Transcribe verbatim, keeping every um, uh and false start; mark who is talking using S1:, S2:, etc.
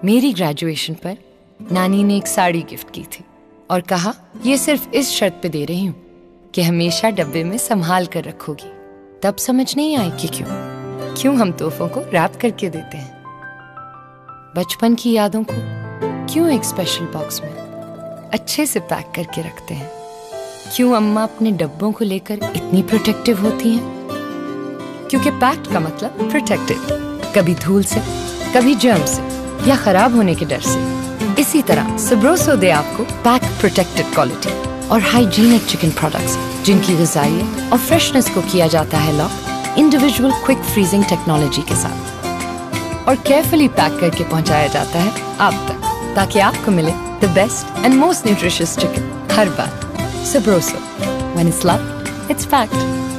S1: मेरी ग्रेजुएशन पर नानी ने एक साड़ी गिफ्ट की थी और कहा ये सिर्फ इस शर्त पे दे रही हूँ कि हमेशा डब्बे में संभाल कर रखोगी। तब समझ नहीं आई कि क्यों क्यों हम तोहफों को रैप करके देते हैं। बचपन की यादों को क्यों एक स्पेशल बॉक्स में अच्छे से पैक करके रखते हैं। क्यों अम्मा अपने डब्बों को लेकर इतनी प्रोटेक्टिव होती हैं? क्योंकि पैक्ड का मतलब प्रोटेक्टेड, कभी धूल से, कभी जर्म से या खराब होने के डर से। इसी तरह सब्रोसो दे आपको पैक प्रोटेक्टेड क्वालिटी और हाइजीनिक चिकन प्रोडक्ट्स जिनकी ग़िज़ाइयत और फ्रेशनेस को किया जाता है lock individual quick freezing technology के साथ और केयरफुली पैक करके पहुंचाया जाता है आप तक, ताकि आपको मिले the best and most nutritious chicken हर बार। Sabroso, when it's loved, it's packed.